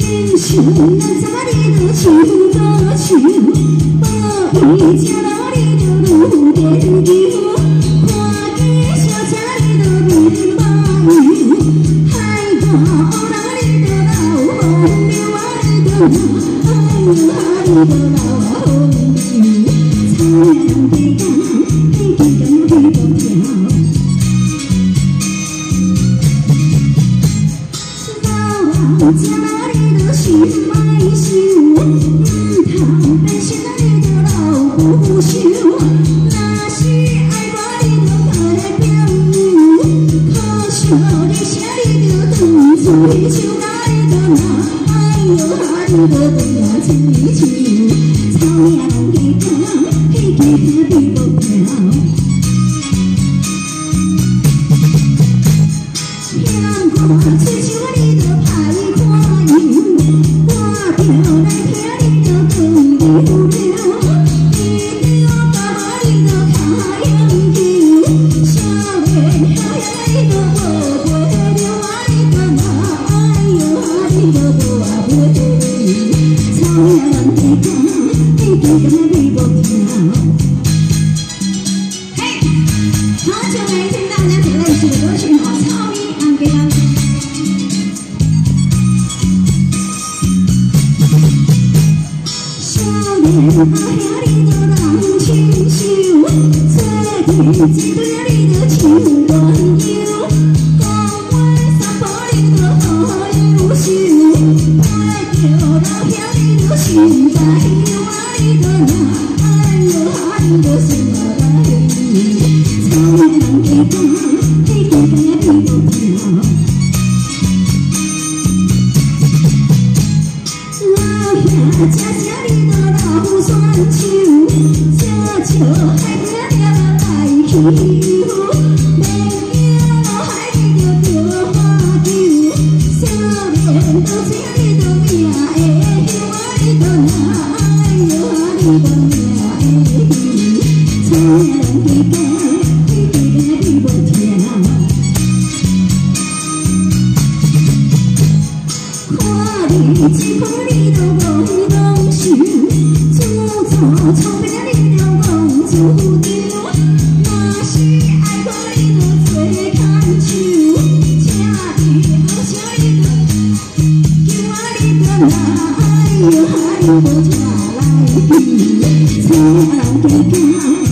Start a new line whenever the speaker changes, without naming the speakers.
想咱怎你都唱不唱，无伊正路你就愈变球，看见小车你就面马油，海大乌人你就老风流啊你就哎呦啊你就老风流，草原地干，嘿地干地不跳。 正路你就心歹想，唔通变心你就老不想。若是爱我你就交个朋友，可惜你声你就断嘴手甲你就拿，哎呦啊你就断啊嘴手，草原地干，嘿地干地不跳。 听看吹手你就歹看样，我着来听你就更溜溜，伊着把我你就卡样球，少年好样你就无袂溜啊你就嘛，哎呦啊你就无袂溜，草原地干，嘿地干地不跳。嘿，好久没听到这类型的歌曲哦，草原地干。 阿兄你就人亲像，做天一对你就像鸳鸯，讲话三步你就好优秀，看着老兄你就心在摇啊你就拿，哎呦啊你就心来草原地干，嘿地干地不跳。 老兄，正正你就老选手，小笑海边你来起舞，免惊老海你就着花球，少年到时你就命会休啊你就拿，哎呦啊你就命会休，草原地干，嘿地干地不跳。 看你一看你就无动手，做错错别你就讲自丢。若是爱我你就做牵手，请你好声你就叫我你就拿，哎呦啊你就请来比，草原地干。